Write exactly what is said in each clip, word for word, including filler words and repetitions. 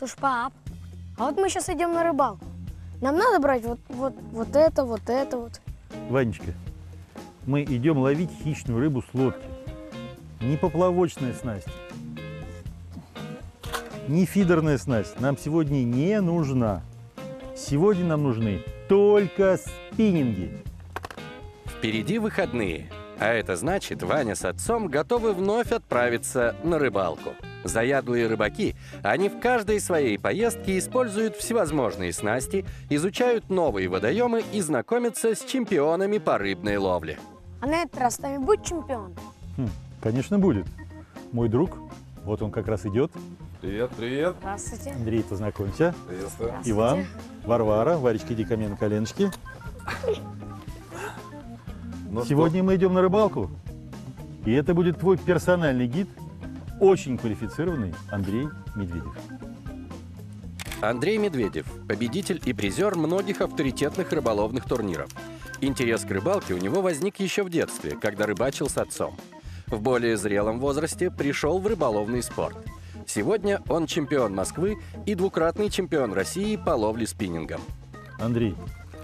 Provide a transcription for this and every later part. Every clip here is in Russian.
Слушай, пап, а вот мы сейчас идем на рыбалку. Нам надо брать вот, вот, вот это, вот это вот. Ванечка, мы идем ловить хищную рыбу с лодки. Не поплавочная снасть, не фидерная снасть нам сегодня не нужна. Сегодня нам нужны только спиннинги. Впереди выходные, а это значит, Ваня с отцом готовы вновь отправиться на рыбалку. Заядлые рыбаки, они в каждой своей поездке используют всевозможные снасти, изучают новые водоемы и знакомятся с чемпионами по рыбной ловле. А на этот раз с нами будет чемпион? Хм, конечно, будет. Мой друг, вот он как раз идет. Привет, привет. Здравствуйте. Андрей, познакомься. Приветствую. Иван, Варвара, Варечка, иди ко мне на коленочки. Ну Сегодня что? мы идем на рыбалку. И это будет твой персональный гид, очень квалифицированный Андрей Медведев. Андрей Медведев – победитель и призер многих авторитетных рыболовных турниров. Интерес к рыбалке у него возник еще в детстве, когда рыбачил с отцом. В более зрелом возрасте пришел в рыболовный спорт. Сегодня он чемпион Москвы и двукратный чемпион России по ловле спиннингом. Андрей,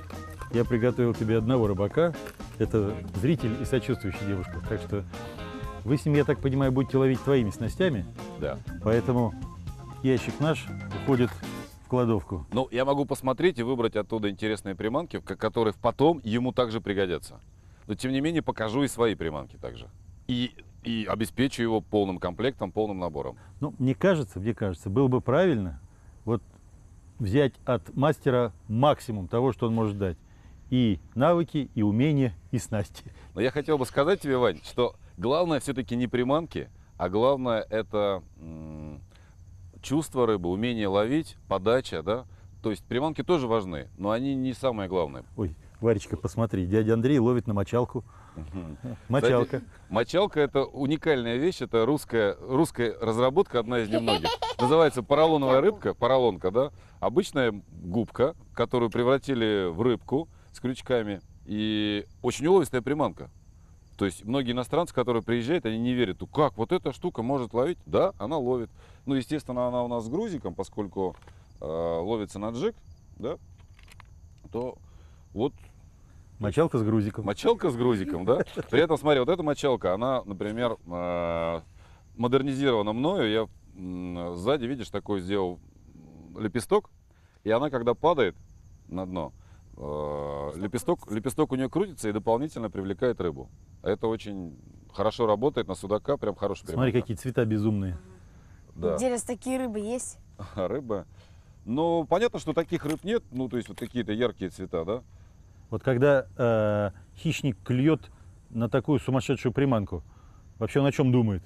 я приготовил тебе одного рыбака. Это зритель и сочувствующая девушка. Так что вы с ним, я так понимаю, будете ловить твоими снастями. Да. Поэтому ящик наш уходит в кладовку. Ну, я могу посмотреть и выбрать оттуда интересные приманки, к- которые потом ему также пригодятся. Но, тем не менее, покажу и свои приманки также. И, и обеспечу его полным комплектом, полным набором. Ну, мне кажется, мне кажется, было бы правильно вот взять от мастера максимум того, что он может дать. И навыки, и умения, и снасти. Но я хотел бы сказать тебе, Вань, что главное все-таки не приманки, а главное это м, чувство рыбы, умение ловить, подача, да. То есть приманки тоже важны, но они не самое главное. Ой, Варечка, посмотри, дядя Андрей ловит на мочалку. Мочалка. Кстати, мочалка — это уникальная вещь, это русская, русская разработка, одна из немногих. Называется поролоновая рыбка, поролонка, да. Обычная губка, которую превратили в рыбку с крючками, и очень уловистая приманка. То есть многие иностранцы, которые приезжают, они не верят, ну как, вот эта штука может ловить? Да, она ловит. Ну, естественно, она у нас с грузиком, поскольку э, ловится на джиг, да, то вот Мочалка с грузиком. мочалка с грузиком, да. При этом, смотри, вот эта мочалка, она, например, э, модернизирована мною. Я м, сзади, видишь, такой сделал лепесток, и она, когда падает на дно, э, лепесток, лепесток у нее крутится и дополнительно привлекает рыбу. Это очень хорошо работает на судака, прям хороший приманка. Смотри, какие цвета безумные. Да. Интересно, такие рыбы есть? Рыба. Ну, понятно, что таких рыб нет, ну, то есть вот какие-то яркие цвета, да. Вот когда э, хищник клюет на такую сумасшедшую приманку, вообще он о чем думает?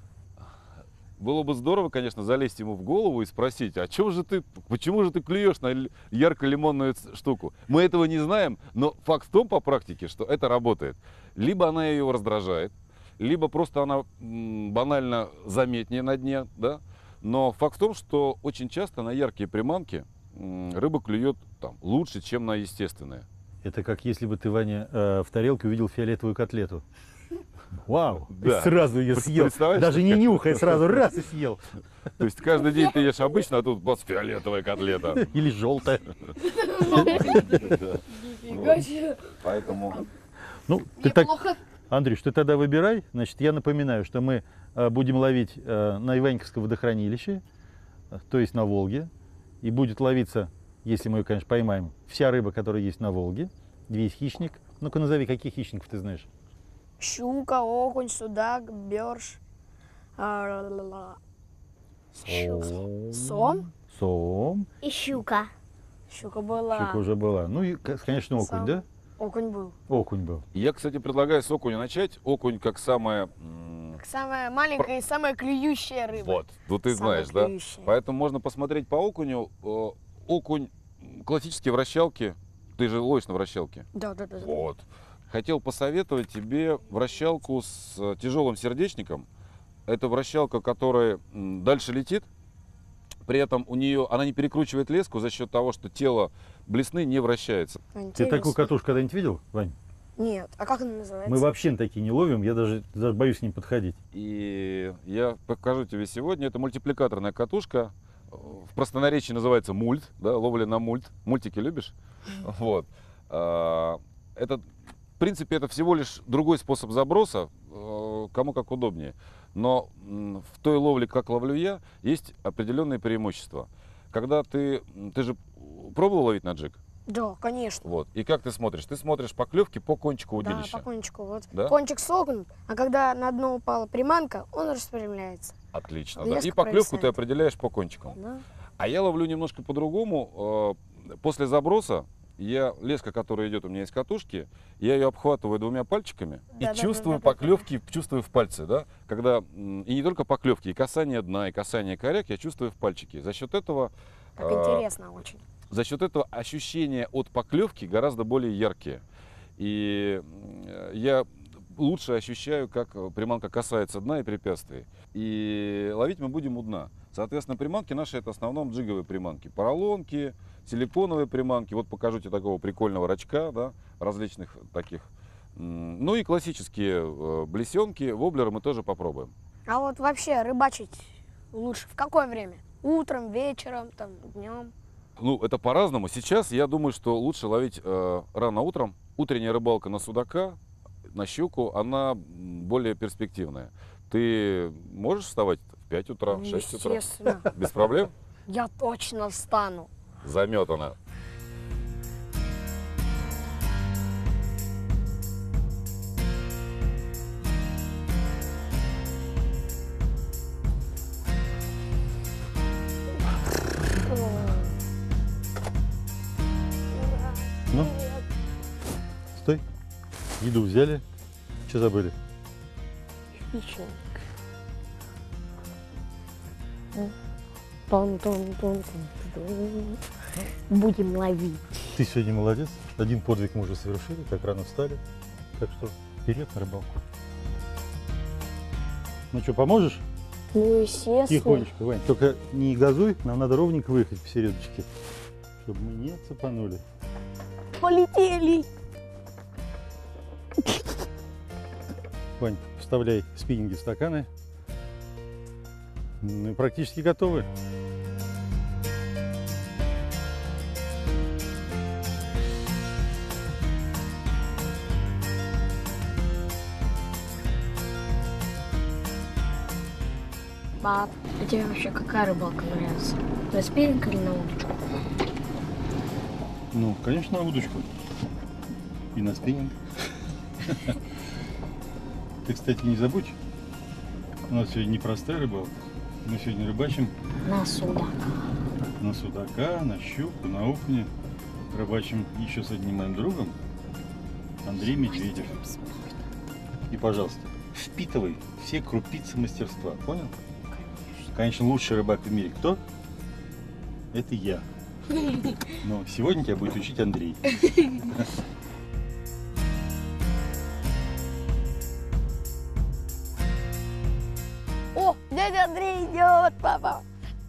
Было бы здорово, конечно, залезть ему в голову и спросить, а чё же ты, почему же ты клюешь на л- ярко-лимонную ц- штуку? Мы этого не знаем, но факт в том по практике, что это работает. Либо она ее раздражает, либо просто она м, банально заметнее на дне, да. Но факт в том, что очень часто на яркие приманки м, рыба клюет там лучше, чем на естественные. Это как если бы ты, Ваня, э, в тарелке увидел фиолетовую котлету. Вау! Да. И сразу ее Пр- съел. представляешь, Даже не как- нюхая, сразу раз и съел. То есть каждый день ты ешь обычно, а тут бац, фиолетовая котлета. Или желтая. Нифига себе. Поэтому... Ну, ты так, Неплохо. Андрюш, ты тогда выбирай. Значит, я напоминаю, что мы э, будем ловить э, на Иваньковском водохранилище, э, то есть на Волге. И будет ловиться, если мы ее, конечно, поймаем, вся рыба, которая есть на Волге. Весь хищник. Ну-ка назови, каких хищников ты знаешь? Щука, окунь, судак, берж. а, ла-ла-ла. Щука. Сом? Сом. И щука. Щука была. Щука уже была. Ну и, к- конечно, окунь, Сам. да? Окунь был. Окунь был. Я, кстати, предлагаю с окуня начать. Окунь как самая... м, Как самая маленькая и самая клюющая рыба. Вот, ну ты Самая знаешь, да? клюющая. Поэтому можно посмотреть по окуню. Э, Окунь, м, классические вращалки. Ты же ловишь на вращалке. Да, да, да. да. Вот. Хотел посоветовать тебе вращалку с э, тяжелым сердечником. Это вращалка, которая м, дальше летит. При этом у нее она не перекручивает леску за счет того, что тело блесны не вращается. Ты Интересно. такую катушку когда-нибудь видел, Вань? Нет. А как она называется? Мы вообще на такие не ловим, я даже, даже боюсь с ним подходить. И я покажу тебе сегодня. Это мультипликаторная катушка. В простонаречии называется мульт, да, ловля на мульт. Мультики любишь? Вот. А, это, в принципе, это всего лишь другой способ заброса, э, кому как удобнее. Но м, в той ловле, как ловлю я, есть определенные преимущества. Когда ты, ты же пробовал ловить на джиг? Да, конечно. Вот. И как ты смотришь? Ты смотришь поклевки по кончику Да, удилища. по кончику. Вот Да? кончик согнут, а когда на дно упала приманка, он распрямляется. Отлично, да. Леска И поклевку ты провисает. определяешь по кончикам. Да. А я ловлю немножко по-другому. Э, После заброса я леска, которая идет у меня из катушки, я ее обхватываю двумя пальчиками и Да-да-да-да-да-да. чувствую поклевки, чувствую в пальце, да. Когда м, и не только поклевки, и касание дна, и касание коряк я чувствую в пальчике. За счет этого, Как э, интересно очень. за счет этого ощущения от поклевки гораздо более яркие. И м, я лучше ощущаю, как приманка касается дна и препятствий. И ловить мы будем у дна. Соответственно, приманки наши это в основном джиговые приманки. Поролонки, силиконовые приманки. Вот покажу тебе такого прикольного рачка, да, различных таких. М, Ну и классические э, блесенки, воблеры мы тоже попробуем. А вот вообще рыбачить лучше в какое время? Утром, вечером, там, днем? Ну, это по-разному. Сейчас я думаю, что лучше ловить э, рано утром. Утренняя рыбалка на судака, на щуку, она м, более перспективная. Ты можешь вставать в пять утра, в шесть утра? Естественно. Без проблем? Я точно встану. Заметано. Ну, стой. Еду взяли. Что забыли? Хищник. Тон-тон-тон-тон-тон. Будем ловить. Ты сегодня молодец. Один подвиг мы уже совершили, так рано встали. Так что вперед на рыбалку. Ну что, поможешь? Ну, естественно. Тихонечко, Вань. Только не газуй, нам надо ровненько выехать посередочке, чтобы мы не цепанули. Полетели. Вань, вставляй спиннинги в стаканы. Мы практически готовы. Пап, а тебе вообще какая рыбалка нравится? На спиннинг или на удочку? Ну, конечно, на удочку. И на спиннинг. Ты, кстати, не забудь, у нас сегодня непростая рыбалка. Мы сегодня рыбачим На судака. на судака, на щуку, на окуня. Рыбачим еще с одним моим другом, Андрей Медведев. И, пожалуйста, впитывай все крупицы мастерства, понял? Конечно, лучший рыбак в мире кто? Это я. Но сегодня тебя будет учить Андрей. О, дядя Андрей идет, папа.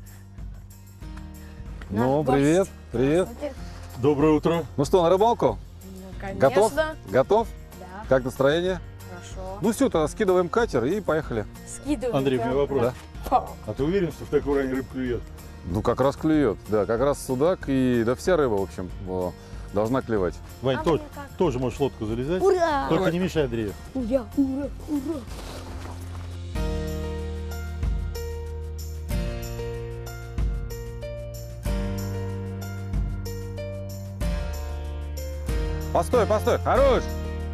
Ну, Наш привет, гость. привет. Здравствуйте. Доброе утро. Ну что, на рыбалку? Ну, конечно. Готов? Готов? Да, Как настроение? хорошо. Ну все, тогда скидываем катер и поехали. Скидываем. Андрей, у да? меня вопрос. Да. А ты уверен, что в такой ране рыб клюет? Ну как раз клюет, да, как раз судак и да вся рыба, в общем, о, должна клевать. Вань, А то- мне как? тоже можешь в лодку залезать. Ура! Только не мешай Андрею. Ура, ура, ура. Постой, постой, хорош!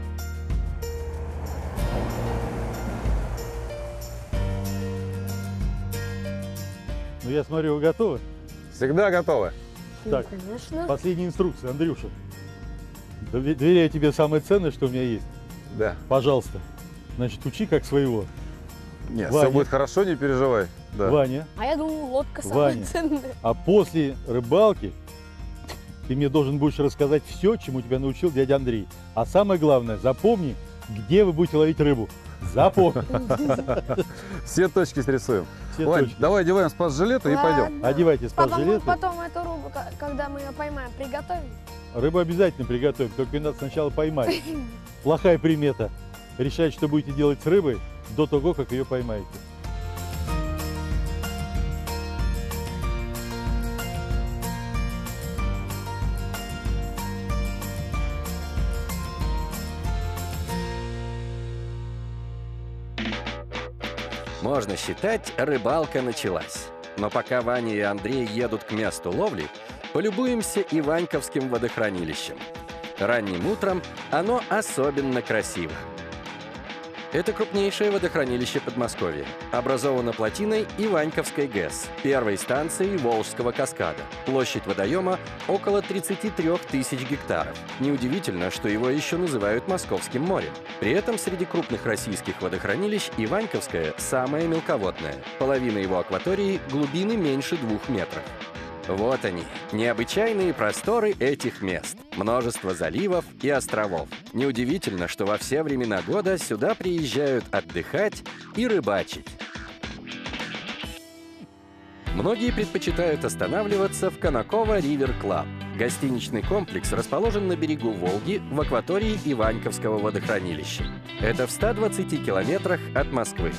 Ну я смотрю, вы готовы? Всегда готовы. Так, Ну, конечно. последняя инструкция, Андрюша. Дове- Доверяю тебе самое ценное, что у меня есть. Да. Пожалуйста. Значит, учи как своего. Нет, Ваня. все будет хорошо, не переживай. Да. Ваня, А я думаю, лодка самая Ваня. ценная. а после рыбалки ты мне должен будешь рассказать все, чему тебя научил дядя Андрей. А самое главное, запомни, где вы будете ловить рыбу. Запомни. Все точки срисуем. Все Вань, точки. давай одеваем спас-жилеты и пойдем. Ладно. Одевайте Папа, мы спас-жилеты. потом эту рыбу, ка- когда мы ее поймаем, приготовим. Рыбу обязательно приготовим, только ее надо сначала поймать. Плохая примета. Решать, что будете делать с рыбой до того, как ее поймаете. Можно считать, рыбалка началась. Но пока Ваня и Андрей едут к месту ловли, полюбуемся Иваньковским водохранилищем. Ранним утром оно особенно красиво. Это крупнейшее водохранилище Подмосковья. Образовано плотиной Иваньковской ГЭС, первой станцией Волжского каскада. Площадь водоема около тридцати трёх тысяч гектаров. Неудивительно, что его еще называют Московским морем. При этом среди крупных российских водохранилищ Иваньковское самое мелководное. Половина его акватории глубины меньше двух метров. Вот они, необычайные просторы этих мест. Множество заливов и островов. Неудивительно, что во все времена года сюда приезжают отдыхать и рыбачить. Многие предпочитают останавливаться в Конаково Ривер Клаб. Гостиничный комплекс расположен на берегу Волги в акватории Иваньковского водохранилища. Это в ста двадцати километрах от Москвы.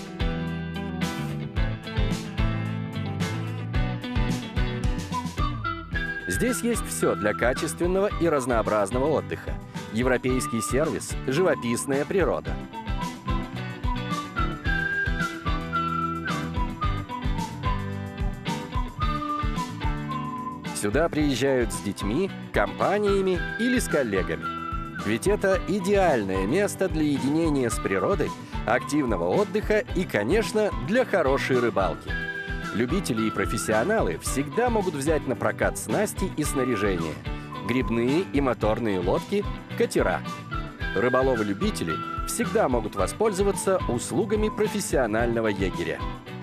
Здесь есть все для качественного и разнообразного отдыха. Европейский сервис, живописная природа. Сюда приезжают с детьми, компаниями или с коллегами. Ведь это идеальное место для единения с природой, активного отдыха и, конечно, для хорошей рыбалки. Любители и профессионалы всегда могут взять на прокат снасти и снаряжение. Грибные и моторные лодки, катера. Рыболовы-любители всегда могут воспользоваться услугами профессионального егеря.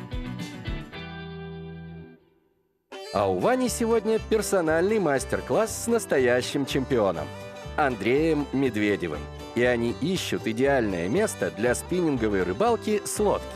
А у Вани сегодня персональный мастер-класс с настоящим чемпионом – Андреем Медведевым. И они ищут идеальное место для спиннинговой рыбалки с лодки.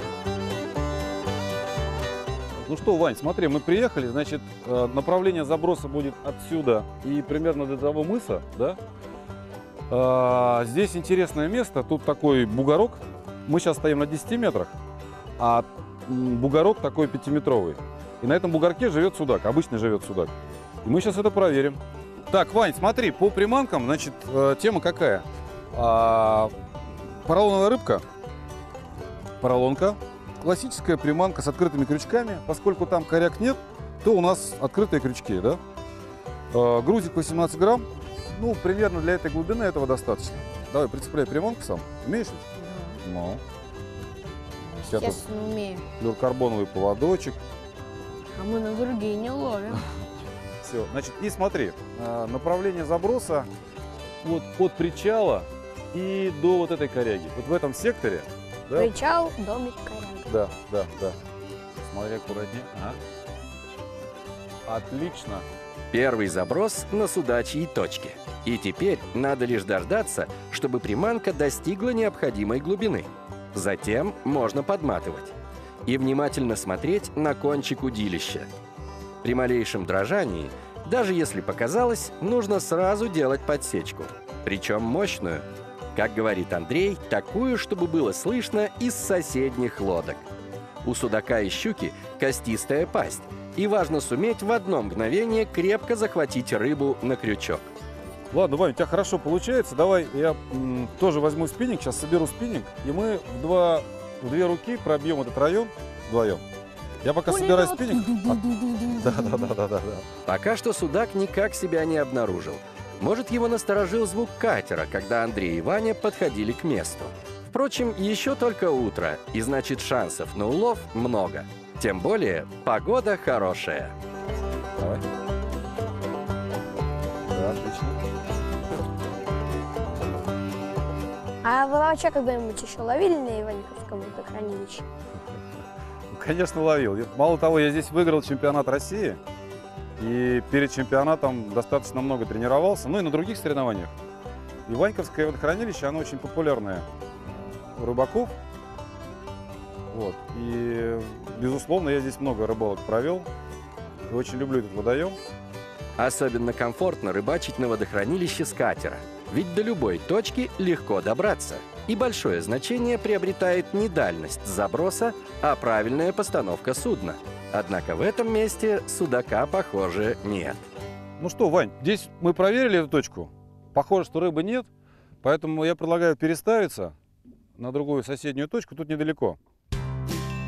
Ну что, Вань, смотри, мы приехали, значит, направление заброса будет отсюда и примерно до того мыса, да? А, здесь интересное место, тут такой бугорок. Мы сейчас стоим на десяти метрах, а бугорок такой пятиметровый. И на этом бугорке живет судак, обычно живет судак. И мы сейчас это проверим. Так, Вань, смотри, по приманкам, значит, тема какая? А, поролоновая рыбка, поролонка. Классическая приманка с открытыми крючками. Поскольку там коряк нет, то у нас открытые крючки, да? Э, грузик восемнадцать грамм. Ну, примерно для этой глубины этого достаточно. Давай, прицепляй приманку сам. Умеешь? Да. Ну. Сейчас тут Естественно, умею. флюорокарбоновый поводочек. А мы на другие не ловим. Все. Значит, и смотри, э, направление заброса вот от причала и до вот этой коряги. Вот в этом секторе. Да? Причал, домик, коряга. Да, да, да. Смотри аккуратнее. Ага. Отлично. Первый заброс на судачьей точке. И теперь надо лишь дождаться, чтобы приманка достигла необходимой глубины. Затем можно подматывать. И внимательно смотреть на кончик удилища. При малейшем дрожании, даже если показалось, нужно сразу делать подсечку. Причем мощную. Как говорит Андрей, такую, чтобы было слышно из соседних лодок. У судака и щуки костистая пасть, и важно суметь в одно мгновение крепко захватить рыбу на крючок. Ладно, Вань, у тебя хорошо получается. Давай я м, тоже возьму спиннинг, сейчас соберу спиннинг, и мы в, два, в две руки пробьем этот район вдвоем. Я пока собираю спиннинг. Да, да, да, да, да. Пока что судак никак себя не обнаружил. Может, его насторожил звук катера, когда Андрей и Ваня подходили к месту. Впрочем, еще только утро, и значит, шансов на улов много. Тем более, погода хорошая. Давай. Да, отлично. А вы вообще когда-нибудь еще ловили на Иваньковском водохранилище? Конечно, ловил. Мало того, я здесь выиграл чемпионат России. И перед чемпионатом достаточно много тренировался. Ну и на других соревнованиях. Иваньковское водохранилище, оно очень популярное у рыбаков. Вот. И, безусловно, я здесь много рыбалок провел. И очень люблю этот водоем. Особенно комфортно рыбачить на водохранилище с катера. Ведь до любой точки легко добраться. И большое значение приобретает не дальность заброса, а правильная постановка судна. Однако в этом месте судака, похоже, нет. Ну что, Вань, здесь мы проверили эту точку. Похоже, что рыбы нет, поэтому я предлагаю переставиться на другую соседнюю точку, тут недалеко.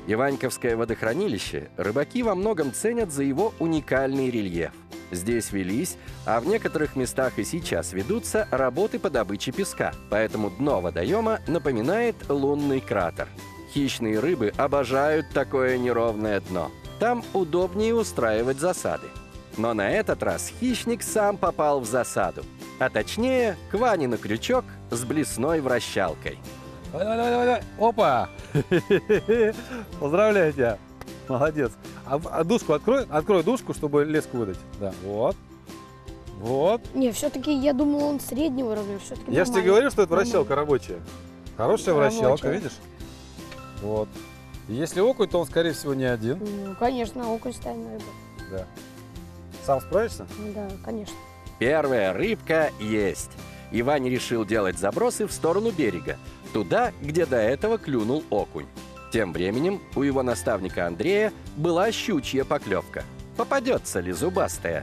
Иваньковское водохранилище рыбаки во многом ценят за его уникальный рельеф. Здесь велись, а в некоторых местах и сейчас ведутся работы по добыче песка, поэтому дно водоема напоминает лунный кратер. Хищные рыбы обожают такое неровное дно. Там удобнее устраивать засады. Но на этот раз хищник сам попал в засаду. А точнее, к Ване на крючок с блесной вращалкой. Давай, давай, давай, давай. Опа! Поздравляю тебя. Молодец. А, а дужку открой, открой дужку, чтобы леску выдать. Да, вот. Вот. Не, все-таки я думал, он среднего размера. Все-таки Я же тебе говорил, что это вращалка рабочая. Хорошая Рабочая. вращалка, видишь? Вот. Если окунь, то он, скорее всего, не один. Ну, конечно, окунь стайная рыба. Да. Сам справишься? Да, конечно. Первая рыбка есть. И Ваня решил делать забросы в сторону берега, туда, где до этого клюнул окунь. Тем временем у его наставника Андрея была щучья поклевка. Попадется ли зубастая?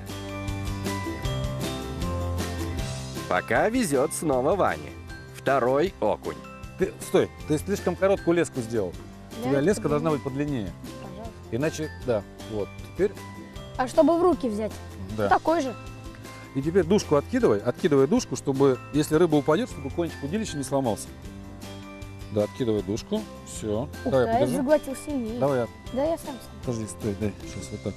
Пока везет снова Ване. Второй окунь. Ты, стой, ты слишком короткую леску сделал. У тебя Да, леска это должна было. быть подлиннее. Пожалуйста. Иначе, да, вот. Теперь, А чтобы в руки взять? да. Такой же. И теперь дужку откидывай, откидывай дужку, чтобы, если рыба упадет, чтобы кончик удилища не сломался. Да, откидывай дужку. Все. Ух Давай ты, я я подержу. заглотил сильнее. Давай я. Да, я сам сам. Подожди, стой, дай. Сейчас вот так.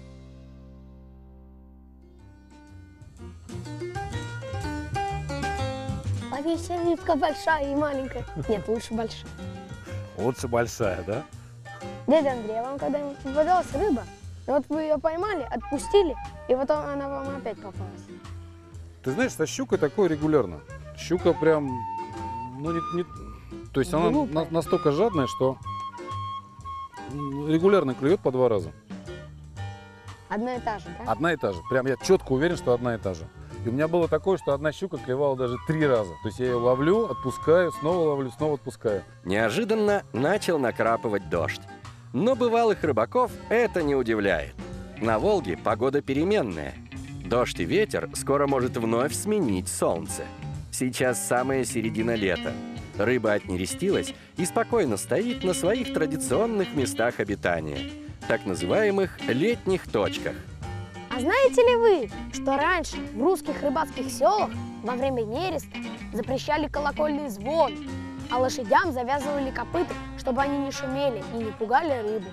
А ведь рыбка большая и маленькая. Нет, лучше большая. Лучше большая, да? Дядя Андрей, а вам когда-нибудь попадалась рыба? И вот вы ее поймали, отпустили, и потом она вам опять попалась. Ты знаешь, со щукой такое регулярно. Щука прям, ну не, не- то есть она Глупая. на- настолько жадная, что м, регулярно клюет по два раза. Одна и та же, да? Одна и та же. Прям я четко уверен, что одна и та же. И у меня было такое, что одна щука клевала даже три раза. То есть я ее ловлю, отпускаю, снова ловлю, снова отпускаю. Неожиданно начал накрапывать дождь. Но бывалых рыбаков это не удивляет. На Волге погода переменная. Дождь и ветер скоро может вновь сменить солнце. Сейчас самая середина лета. Рыба отнерестилась и спокойно стоит на своих традиционных местах обитания, так называемых летних точках. А знаете ли вы, что раньше в русских рыбацких селах во время нереста запрещали колокольный звон, а лошадям завязывали копыта, чтобы они не шумели и не пугали рыбу?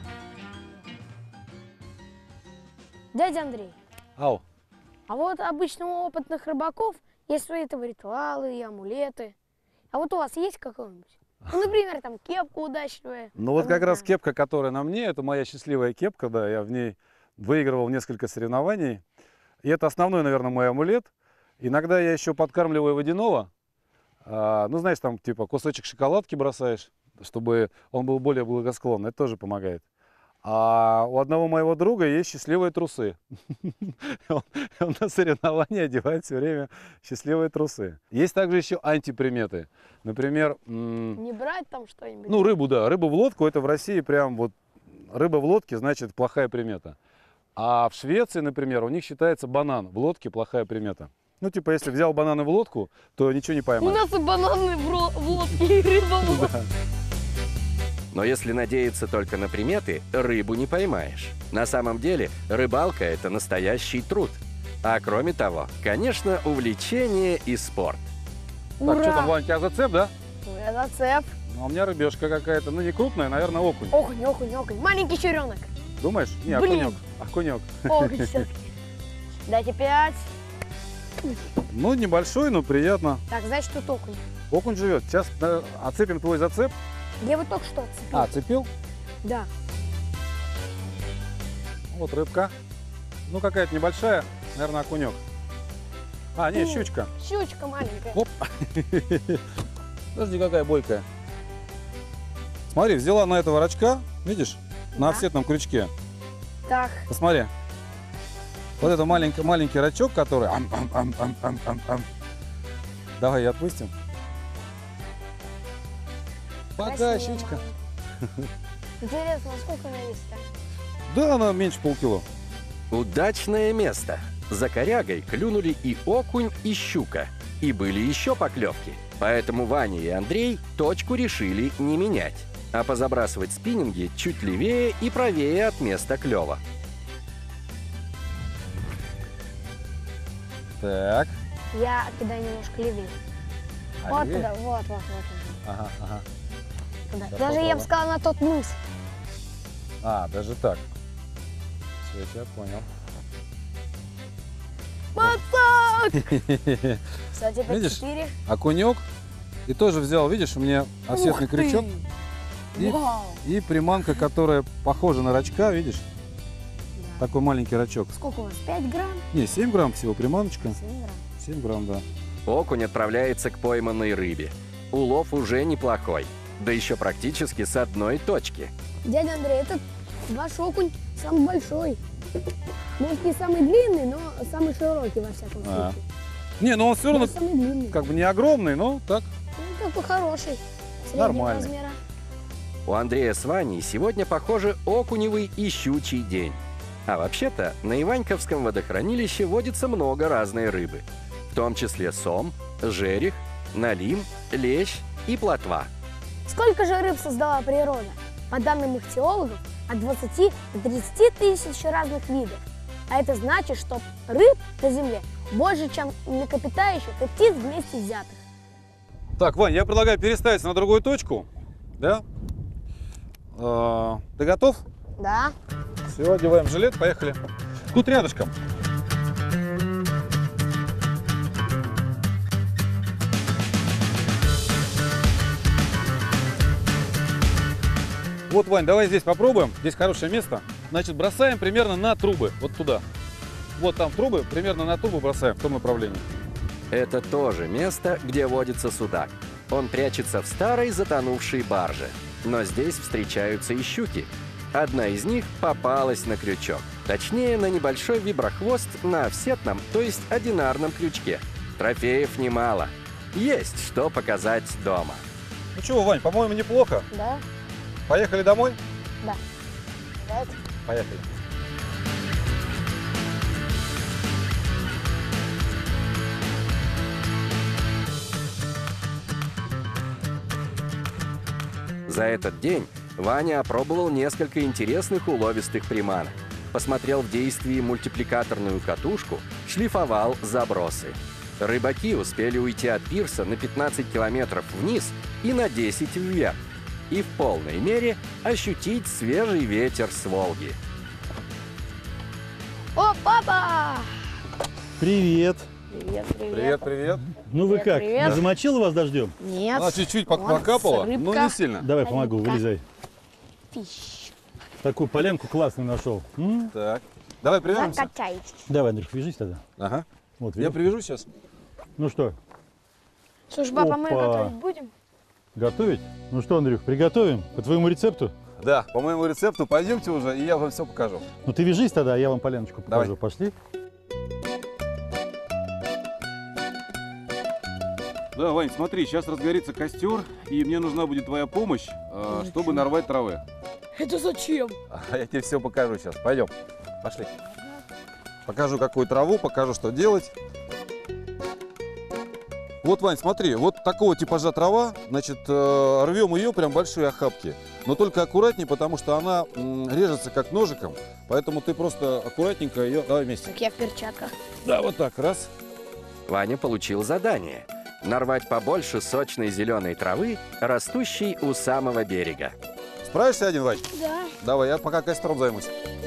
Дядя Андрей, Ау. а вот обычно у опытных рыбаков есть свои там ритуалы и амулеты. А вот у вас есть какой-нибудь? Ну, например, там кепка удачливая. Ну вот Там, как не раз знаю. кепка, которая на мне, это моя счастливая кепка, да, я в ней выигрывал несколько соревнований. И это основной, наверное, мой амулет. Иногда я еще подкармливаю водяного. А, ну, знаешь, там типа кусочек шоколадки бросаешь, чтобы он был более благосклонный. Это тоже помогает. А у одного моего друга есть счастливые трусы. Он он на соревнования одевает все время счастливые трусы. Есть также еще антиприметы. Например, м, Не брать там что-нибудь? ну, рыбу, да. Рыбу в лодку, это в России прям вот... Рыба в лодке, значит, плохая примета. А в Швеции, например, у них считается банан в лодке плохая примета. Ну, типа, если взял бананы в лодку, то ничего не У поймаешь. нас и бананы в, ро- в лодке, и рыба в лодке. Да. Но если надеяться только на приметы, рыбу не поймаешь. На самом деле, рыбалка – это настоящий труд. А кроме того, конечно, увлечение и спорт. Так, что там, Ура! Вань, у тебя зацеп, да? Я зацеп. Ну, а у меня рыбешка какая-то, ну, не крупная, наверное, окунь. Окунь, окунь, окунь. Маленький черенок. Думаешь? Не, Блин. окунек. Окунек. Окунь все-таки. Дайте пять. Ну, небольшой, но приятно. Так, значит, тут окунь. Окунь живет. Сейчас э, оцепим твой зацеп. Я вот только что отцепил. А, цепил? Да. Вот рыбка. Ну, какая-то небольшая, наверное, окунек. А, не, М. щучка. Щучка маленькая. Оп. Подожди, какая бойкая. Смотри, взяла на этого рачка, видишь, на Да. офсетном крючке. Так, Посмотри. Вот это маленький, маленький рачок, который... ам, ам, ам, ам, ам, ам, ам. Давай, отпустим. Пока, красивая щучка. маленькая. Интересно, сколько она весит? а? Да, она меньше полкило. Удачное место. За корягой клюнули и окунь, и щука. И были еще поклевки. Поэтому Ваня и Андрей точку решили не менять. а позабрасывать спиннинги чуть левее и правее от места клёва. Так. Я кидаю немножко левее. А, вот левее? туда, вот, вот, вот. Ага, ага. Туда. Сейчас Даже я бы попробуем. сказала на тот мыс. А, даже так. Все, я тебя понял. Пацак! Кстати, опять Видишь? четыре. Окунек. И тоже взял, видишь, у меня офсетный Ух ты! крючок. И, Вау! и приманка, которая похожа на рачка, видишь? Да. Такой маленький рачок. Сколько у вас? пять грамм? Не, семь грамм всего приманочка. семь грамм. семь грамм, да. Окунь отправляется к пойманной рыбе. Улов уже неплохой, да еще практически с одной точки. Дядя Андрей, этот ваш окунь самый большой. Может, не самый длинный, но самый широкий во всяком А. случае. Не, ну он все равно Но самый длинный. как бы не огромный, но так. Ну, такой хороший. Среднего Нормальный. размера. У Андрея с Ваней сегодня, похоже, окуневый и щучий день. А вообще-то на Иваньковском водохранилище водится много разной рыбы, в том числе сом, жерех, налим, лещ и плотва. Сколько же рыб создала природа? По данным ихтиологов, от двадцати до тридцати тысяч разных видов. А это значит, что рыб на Земле больше, чем млекопитающих и птиц вместе взятых. Так, Вань, я предлагаю переставиться на другую точку. Да? А, Ты готов? Да. Все, одеваем жилет, поехали. Тут рядышком. Вот, Вань, давай здесь попробуем. Здесь хорошее место. Значит, бросаем примерно на трубы. Вот туда. Вот там трубы, примерно на трубы бросаем в том направлении. Это тоже место, где водится судак. Он прячется в старой затонувшей барже. Но здесь встречаются и щуки. Одна из них попалась на крючок. Точнее, на небольшой виброхвост на офсетном, то есть одинарном крючке. Трофеев немало. Есть что показать дома. Ну чего, Вань, по-моему, неплохо. Да. Поехали домой? Да. Давайте. Поехали. За этот день Ваня опробовал несколько интересных уловистых приманок. Посмотрел в действии мультипликаторную катушку, шлифовал забросы. Рыбаки успели уйти от пирса на пятнадцать километров вниз и на десять вверх. И в полной мере ощутить свежий ветер с Волги. О, папа! Привет. Привет, привет. Привет, привет. Ну вы Привет, как, привет. не замочила вас дождем? Нет. Она чуть-чуть Вот покапала, рыбка. но не сильно. Давай помогу, Рыбка. вылезай. Фиш. Такую полянку классную нашел. М? Так. Давай привяжемся. Закачайтесь. Давай, Андрюх, вяжись тогда. Ага. Вот, Я видишь? привяжу сейчас. Ну что, Слушай, папа, мы Опа. готовить будем? готовить? Ну что, Андрюх, приготовим по твоему рецепту? Да, по моему рецепту пойдемте уже, и я вам все покажу. Ну ты вяжись тогда, а я вам поляночку покажу. Давай. Пошли. Да, Вань, смотри, сейчас разгорится костер, и мне нужна будет твоя помощь, э, чтобы нарвать травы. Это зачем? А я тебе все покажу сейчас. Пойдем. Пошли. Покажу, какую траву, покажу, что делать. Вот, Вань, смотри, вот такого типажа трава, значит, э, рвем ее прям большие охапки. Но только аккуратнее, потому что она м, режется как ножиком. Поэтому ты просто аккуратненько ее... Давай вместе. Так я в перчатках. Да, вот так, раз. Ваня получил задание – нарвать побольше сочной зеленой травы, растущей у самого берега. Справишься один, Вань? Да. Давай, я пока костром займусь.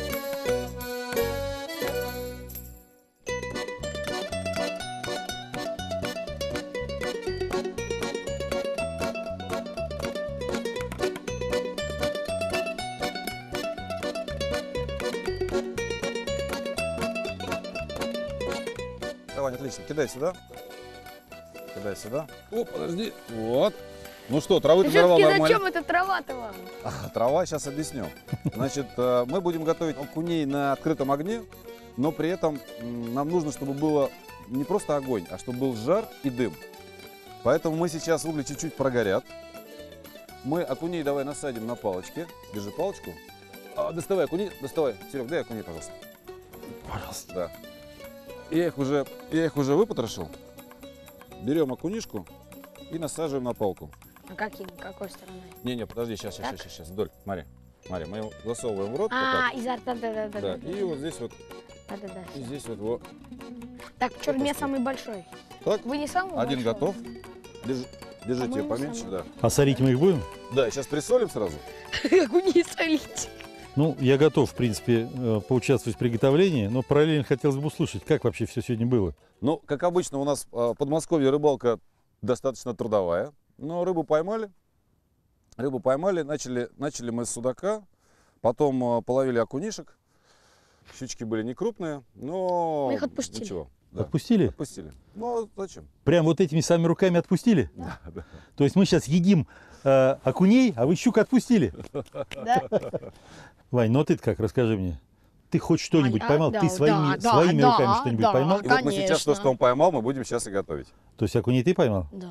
Давай, отлично, кидай сюда. Кидай сюда. О, подожди. Вот. Ну что, травы ты нарвал Все-таки нормально? зачем эта трава-то вам? А, трава, сейчас объясню. Значит, э, мы будем готовить окуней на открытом огне, но при этом м, нам нужно, чтобы было не просто огонь, а чтобы был жар и дым. Поэтому мы сейчас угли чуть-чуть прогорят. Мы окуней давай насадим на палочки. Держи палочку. А, доставай окуней, доставай. Серег, дай окуней, пожалуйста. Пожалуйста. Да. Я их уже, я их уже выпотрошил. Берем окунишку и насаживаем на палку. А каким? Какой стороной? Не-не, подожди, сейчас, сейчас, Так? сейчас, сейчас, вдоль. Смотри, смотри, мы его засовываем в рот. А, вот изо рта, да, да, так. да. Да, и вот здесь вот, Да, да, да. и здесь вот его. Так, Чурме Отпусти. самый большой. Так, Вы не самый один большой? готов. Держи, держите ее По-моему, поменьше, самый. да. А солить мы их будем? Да, сейчас присолим сразу. Окуни солить. Ну, я готов, в принципе, э, поучаствовать в приготовлении, но параллельно хотелось бы услышать, как вообще все сегодня было. Ну, как обычно, у нас а, в Подмосковье рыбалка достаточно трудовая. Но рыбу поймали. Рыбу поймали, начали, начали мы с судака, потом а, половили окунишек. Щучки были не крупные, но Мы их отпустили. ничего. Да, Отпустили? отпустили. Ну, зачем? Прям вот этими самыми руками отпустили? Да, да. То есть мы сейчас едим э, окуней, а вы щук отпустили? Да? Вань, ну а ты как, расскажи мне. Ты хоть что-нибудь А, поймал? да, ты своими, да, своими да, руками что-нибудь да. поймал? И вот мы сейчас то, Конечно. что он поймал, мы будем сейчас и готовить. То есть окуней ты поймал? Да.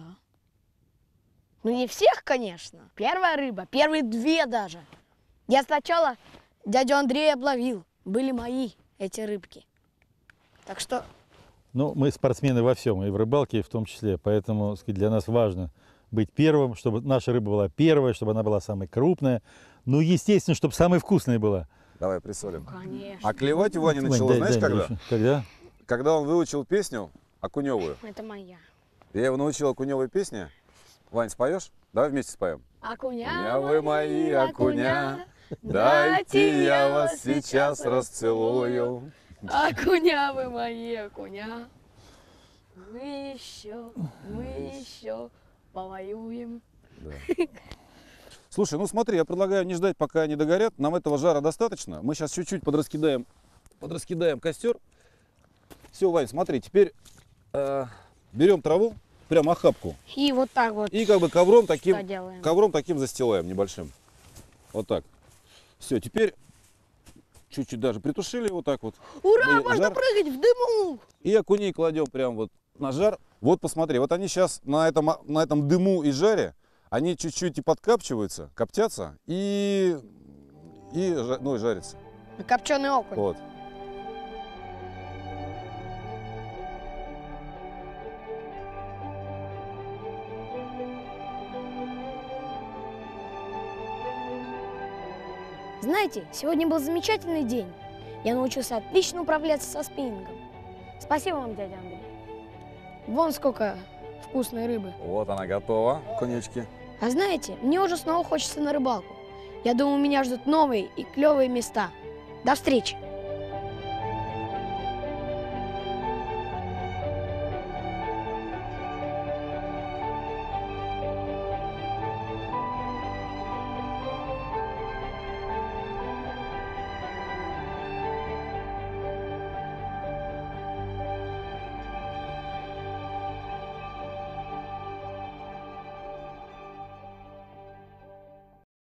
Ну не всех, конечно. Первая рыба, первые две даже. Я сначала дядю Андрея обловил. Были мои эти рыбки. Так что Ну, мы спортсмены во всем, и в рыбалке в том числе. Поэтому, так сказать, для нас важно быть первым, чтобы наша рыба была первая, чтобы она была самая крупная. Ну, естественно, чтобы самая вкусная была. Давай присолим. конечно. А клевать у Вани Вань, начало, дай- знаешь, дай когда? дальше. Когда? Когда он выучил песню окуневую. Это моя. Я его научил окуневой песне. Вань, споешь? Давай вместе споем. Окуня, Окуня вы мои, окуня, дайте я вас сейчас расцелую. Окуня вы мои, окуня. Мы еще, мы еще повоюем. Слушай, ну смотри, я предлагаю не ждать, пока они догорят. Нам этого жара достаточно. Мы сейчас чуть-чуть подраскидаем, подраскидаем костер. Все, Вань, смотри, теперь э, берем траву, прям охапку, И вот так вот и как бы ковром таким, что делаем. ковром таким застилаем небольшим. Вот так. Все, теперь чуть-чуть даже притушили вот так вот. Ура, И можно жар. прыгать в дыму! И окуней кладем прям вот на жар. Вот посмотри, вот они сейчас на этом, на этом дыму и жаре, они чуть-чуть и подкапчиваются, коптятся и, и, жа- ну, и жарятся. Копченый окунь. Вот. Знаете, сегодня был замечательный день. Я научился отлично управляться со спиннингом. Спасибо вам, дядя Андрей. Вон сколько вкусной рыбы. Вот она готова, конечки. А знаете, мне уже снова хочется на рыбалку. Я думаю, меня ждут новые и клевые места. До встречи!